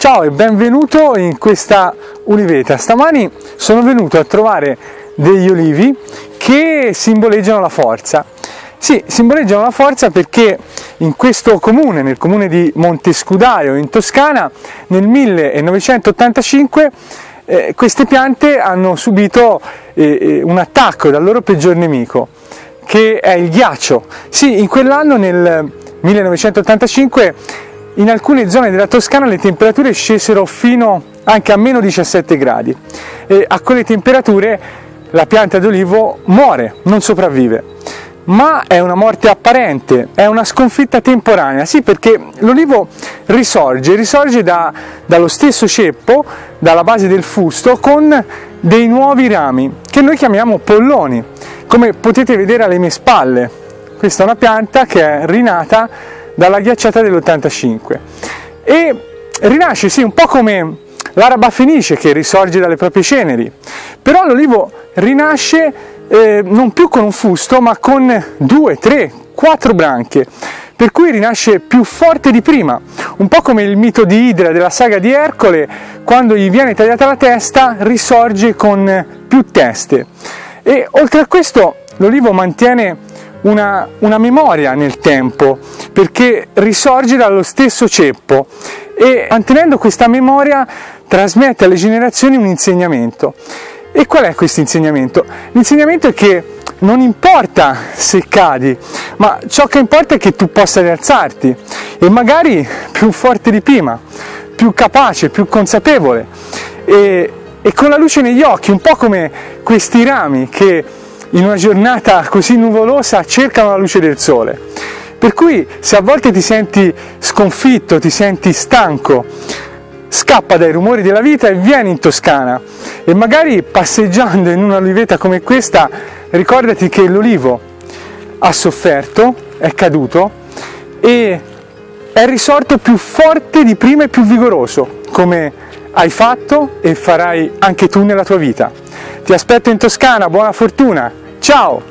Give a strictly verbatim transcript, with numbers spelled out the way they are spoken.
Ciao e benvenuto in questa oliveta. Stamani sono venuto a trovare degli olivi che simboleggiano la forza. Sì, simboleggiano la forza perché in questo comune, nel comune di Montescudaio in Toscana, nel millenovecentottantacinque eh, queste piante hanno subito eh, un attacco dal loro peggior nemico, che è il ghiaccio. Sì, in quell'anno, nel millenovecentottantacinque, in alcune zone della Toscana le temperature scesero fino anche a meno diciassette gradi e a quelle temperature la pianta d'olivo muore, non sopravvive. Ma è una morte apparente, è una sconfitta temporanea, sì, perché l'olivo risorge, risorge da, dallo stesso ceppo, dalla base del fusto, con dei nuovi rami, che noi chiamiamo polloni, come potete vedere alle mie spalle. Questa è una pianta che è rinata dalla ghiacciata dell'ottantacinque e rinasce, sì, un po' come l'araba fenice che risorge dalle proprie ceneri, però l'olivo rinasce eh, non più con un fusto ma con due, tre, quattro branchie, per cui rinasce più forte di prima, un po' come il mito di Idra della saga di Ercole: quando gli viene tagliata la testa risorge con più teste. E oltre a questo l'olivo mantiene Una, una memoria nel tempo, perché risorge dallo stesso ceppo e, mantenendo questa memoria, trasmette alle generazioni un insegnamento. E qual è questo insegnamento? L'insegnamento è che non importa se cadi, ma ciò che importa è che tu possa rialzarti, e magari più forte di prima, più capace, più consapevole e, e con la luce negli occhi, un po' come questi rami che in una giornata così nuvolosa cercano la luce del sole. Per cui, se a volte ti senti sconfitto, ti senti stanco, scappa dai rumori della vita e vieni in Toscana, e magari passeggiando in una oliveta come questa ricordati che l'olivo ha sofferto, è caduto e è risorto più forte di prima e più vigoroso, come hai fatto e farai anche tu nella tua vita. Ti aspetto in Toscana, buona fortuna, ciao!